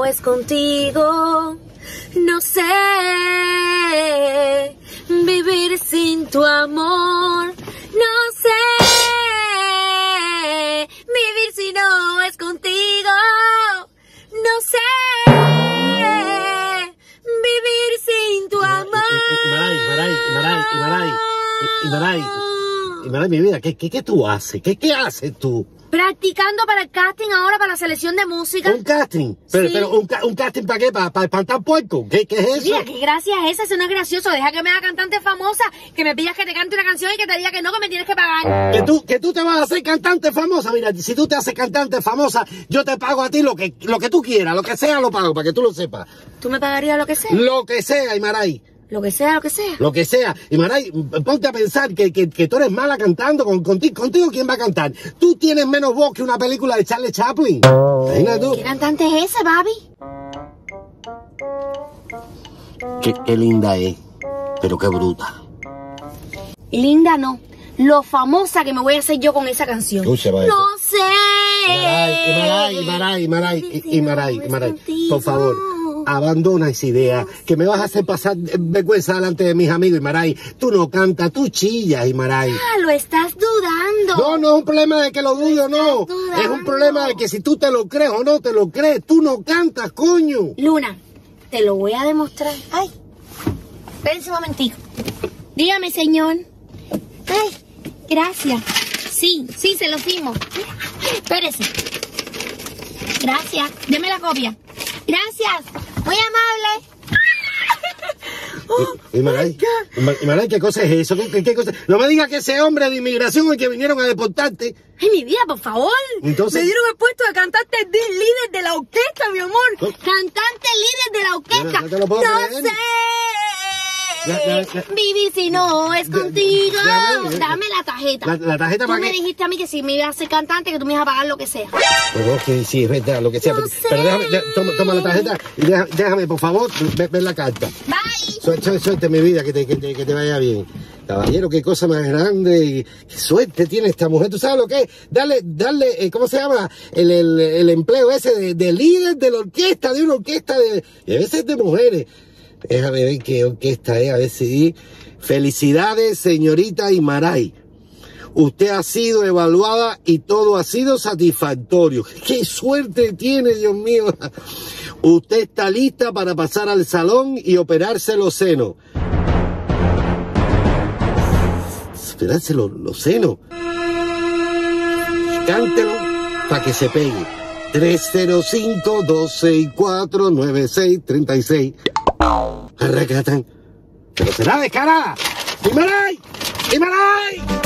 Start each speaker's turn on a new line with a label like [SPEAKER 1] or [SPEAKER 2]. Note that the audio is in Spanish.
[SPEAKER 1] es contigo. No sé vivir sin tu amor. No sé vivir si no es contigo. No sé vivir sin tu amor.
[SPEAKER 2] Imaray, mi vida, ¿qué tú haces? ¿Qué haces tú?
[SPEAKER 1] Practicando para el casting ahora, para la selección de música.
[SPEAKER 2] ¿Un casting? Pero ¿un casting para qué? ¿Para espantar puerco? ¿Qué es eso?
[SPEAKER 1] Mira, qué gracia es esa, eso no es gracioso. Deja que me haga cantante famosa, que me pidas que te cante una canción y que te diga que no, que me tienes que pagar.
[SPEAKER 2] Que tú te vas a hacer cantante famosa. Mira, si tú te haces cantante famosa, yo te pago a ti lo que tú quieras, lo que sea lo pago, para que tú lo sepas.
[SPEAKER 1] ¿Tú me pagarías lo que sea?
[SPEAKER 2] Lo que sea, Imaray.
[SPEAKER 1] Lo que sea, lo que sea.
[SPEAKER 2] Lo que sea. Imaray, ponte a pensar que tú eres mala cantando. Contigo, ¿quién va a cantar? Tú tienes menos voz que una película de Charlie Chaplin. Imagina tú.
[SPEAKER 1] ¿Qué cantante es ese, Babi?
[SPEAKER 2] Qué linda es, pero qué bruta.
[SPEAKER 1] Linda no. Lo famosa que me voy a hacer yo con esa canción.
[SPEAKER 2] Escucha, va
[SPEAKER 1] No
[SPEAKER 2] eso.
[SPEAKER 1] sé.
[SPEAKER 2] Imaray, por favor, abandona esa idea, que me vas a hacer pasar vergüenza delante de mis amigos, Imaray. Tú no cantas, tú chillas, Imaray.
[SPEAKER 1] Ah, lo estás dudando.
[SPEAKER 2] No es un problema de que lo dude o no. Es un problema de que si tú te lo crees o no te lo crees, tú no cantas, coño.
[SPEAKER 1] Luna, te lo voy a demostrar. Ay, espérense un momentico. Dígame, señor. Ay, gracias. Sí, se lo hicimos. Espérese. Gracias. Deme la copia. Gracias. Muy amable.
[SPEAKER 2] Imaray, ¿qué cosa es eso? ¿Qué cosa? No me digas que ese hombre de inmigración el que vinieron a deportarte.
[SPEAKER 1] Ay, mi vida, por favor.
[SPEAKER 2] Entonces,
[SPEAKER 1] me dieron el puesto de cantante líder de la orquesta, mi amor. ¿Oh? Cantante líder de la orquesta.
[SPEAKER 2] No te lo puedo creer.
[SPEAKER 1] Sé. Vivir si no es contigo. Dame la tarjeta.
[SPEAKER 2] ¿La tarjeta para qué?
[SPEAKER 1] Tú me dijiste a mí que si me ibas a ser cantante, que tú me ibas a pagar lo que sea.
[SPEAKER 2] Pues ok, sí, es verdad, lo que sea. Pero déjame, toma la tarjeta y déjame, por favor, ver la carta.
[SPEAKER 1] Bye.
[SPEAKER 2] Suerte, mi vida, que te vaya bien. Caballero, qué cosa más grande y qué suerte tiene esta mujer. ¿Tú sabes lo que es? Darle, ¿cómo se llama? El empleo ese de líder de la orquesta, de una orquesta y a veces de mujeres. Déjame ver qué orquesta es, a ver si... Felicidades, señorita Imaray. Usted ha sido evaluada y todo ha sido satisfactorio. ¡Qué suerte tiene, Dios mío! Usted está lista para pasar al salón y operarse los senos. Operarse los senos. Cántelo para que se pegue. 305-264-9636. Arracatan. ¡Pero será descarada! ¡Imaray!